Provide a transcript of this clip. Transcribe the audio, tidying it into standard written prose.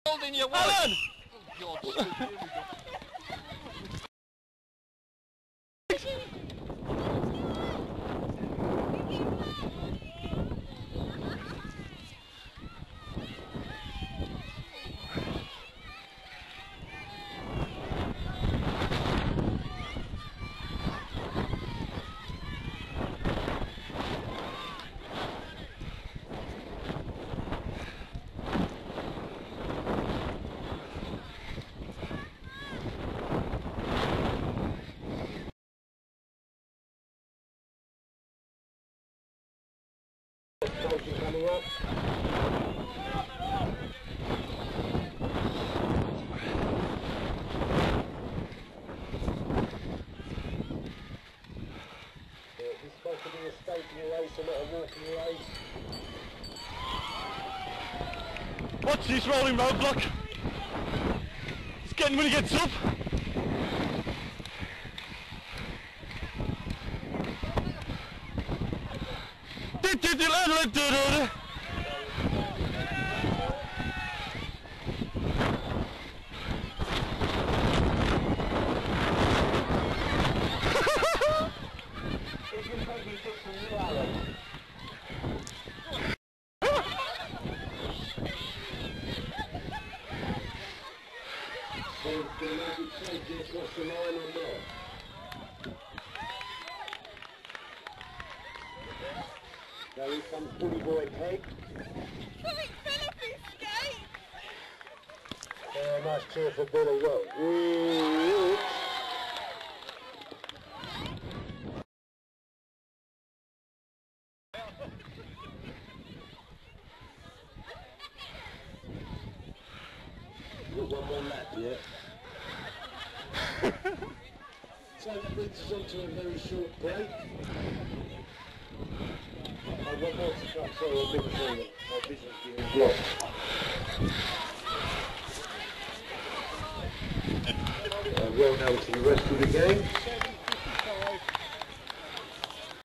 Holding your Alan! Oh, God. Coming up. This is supposed to be a skating race and not a walking race. Watch this rolling roadblock. It's getting when he gets up. Across the line or not? Now here comes Bully Boy Pegg. Nice cheer for Bill as well. Got one more lap yet. So that brings us on to a very short break. One more to come, sorry, I've been through it. My vision's getting blocked. Well done to the rest of the game.